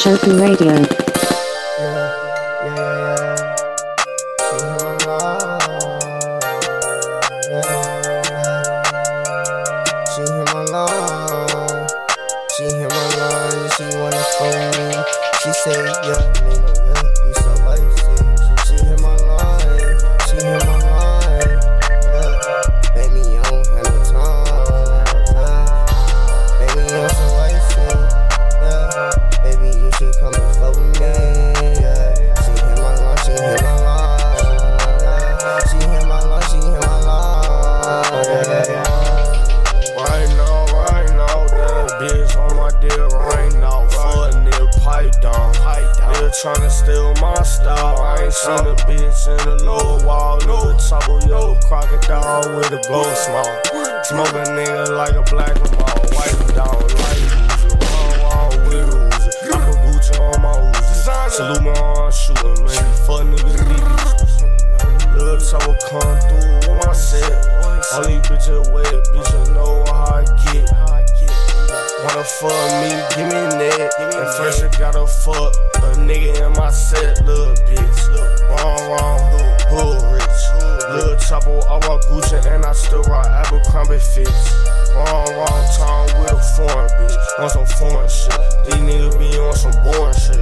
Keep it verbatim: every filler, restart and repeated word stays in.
Shoku Radio. Yeah, yeah, yeah, yeah. She hit my line. Yeah, yeah. She hit my line. She hit my line. Yeah, she wanna phone me. She say, yeah, Lino, yeah, you so icy. She hit my line. She hit my line. Yeah, baby, you don't have no time. Baby, you're so icy. Yeah, baby, you should come and fuck with me. Yeah, she hit my line, she hit my line. She hit my line, she hit my line. Yeah, yeah. Right now, right now, that bitch on my dick right now. Fuck nigga, pipe down. Nigga tryna steal my style. I ain't seen a bitch in the lower wall. Nigga trouble, yellow crocodile with a gold smile. Smoke a nigga like a black and ball. Wipe it down like Uzi. Run wild with Uzi. I put Gucci on my Uzi. Salute my arm shooting, man. Fuck niggas leave. Little trouble come through with my set. All these bitches wet, bitches know how I get. Wanna fuck me, give me that. And first you gotta fuck a nigga in my set, little bitch. Wrong, wrong, hood rich. Little trouble, I rock Gucci and I still rock Abercrombie fits. Wrong, wrong time with a foreign bitch. On some foreign shit. These niggas be on some boring shit.